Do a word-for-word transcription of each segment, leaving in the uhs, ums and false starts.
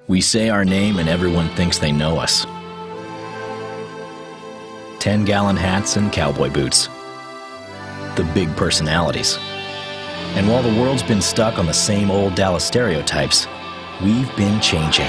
We say our name and everyone thinks they know us. Ten-gallon hats and cowboy boots. The big personalities. And while the world's been stuck on the same old Dallas stereotypes, we've been changing.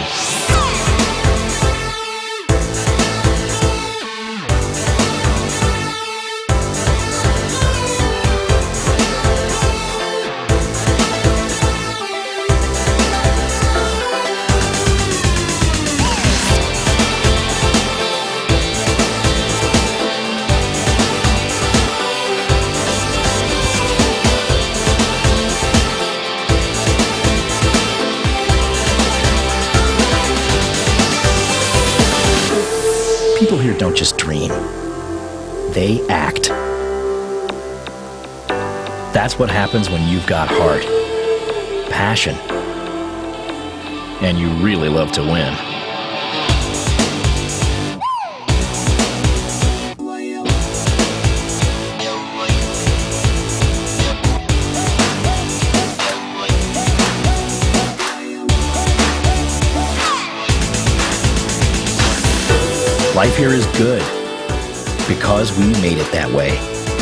People here don't just dream, they act. That's what happens when you've got heart, passion, and you really love to win. Life here is good because we made it that way.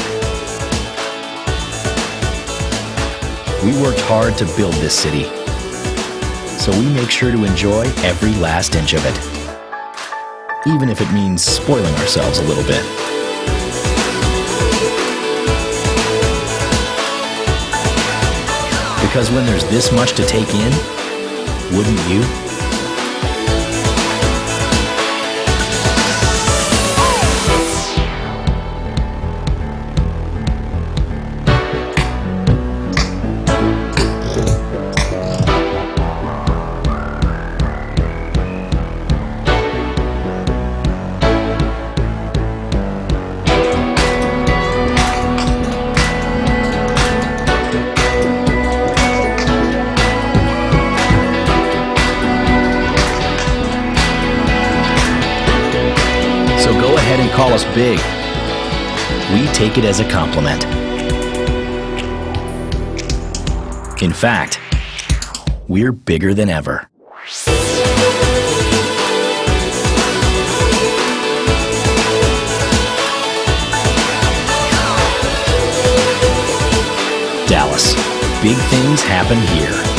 We worked hard to build this city, so we make sure to enjoy every last inch of it, even if it means spoiling ourselves a little bit. Because when there's this much to take in, wouldn't you? So go ahead and call us big. We take it as a compliment. In fact, we're bigger than ever. Dallas, big things happen here.